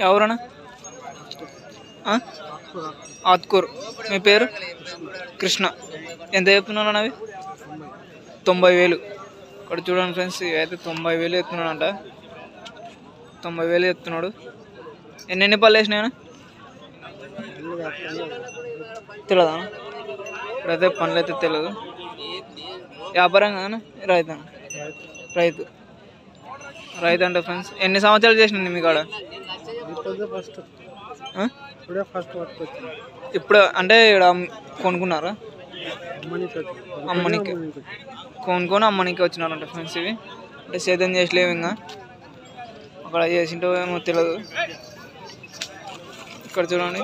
ఎవరన్నా ఆత్కూరు. మీ పేరు? కృష్ణ. ఎంత చెప్తున్నాను అవి? 90,000. ఇక్కడ చూడండి ఫ్రెండ్స్, అయితే 90,000 చెప్తున్నాడంట. 90,000 చెప్తున్నాడు. ఎన్ని పళ్ళు వేసినాయన తెలియదా? ఇప్పుడైతే పనులు అయితే తెలియదు. వ్యాపారం కదా, రైతు అంటే ఫ్రెండ్స్ ఎన్ని సంవత్సరాలు చేసినండి మీ కాడ? ఇప్పుడు అంటే ఇక్కడ కొనుక్కున్నారా? అమ్మనికి కొనుక్కొని అమ్మనికి వచ్చినారంట ఫ్రెండ్స్. ఇవి అంటే సేద్యం చేసలేవు, ఇంకా అక్కడ చేసింటో ఏమో తెలియదు. ఇక్కడ చూడండి,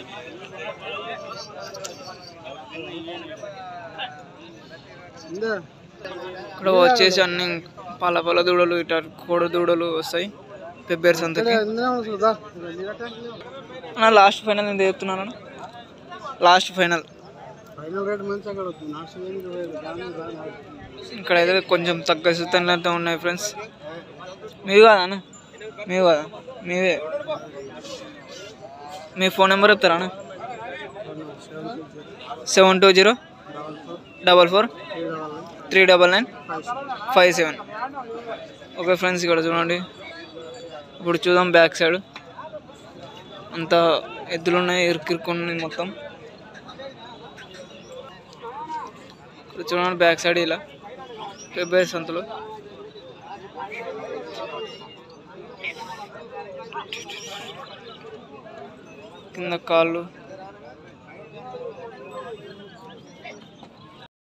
ఇక్కడ వచ్చేసి అన్ని పాల దూడలు, ఇట్లా కోడి దూడలు వస్తాయి పెబ్బేరు సంతకి. లాస్ట్ ఫైనల్ ఎంత చెప్తున్నాను? లాస్ట్ ఫైనల్ ఇక్కడైతే కొంచెం తగ్గ సుతంతో ఉన్నాయి ఫ్రెండ్స్. మీవి కాదా? మీవి కదా? మీవే. మీ ఫోన్ నెంబర్ చెప్తారా? 720-44-399-57. ఓకే ఫ్రెండ్స్, ఇక్కడ చూడండి. ఇప్పుడు చూద్దాం బ్యాక్ సైడ్. అంతా ఎద్దులు ఉన్నాయి, ఇరుక్కున్నాయి మొత్తం. ఇక్కడ చూడండి బ్యాక్ సైడ్ ఇలా పెబ్బేరు సంతలో. కింద కాళ్ళు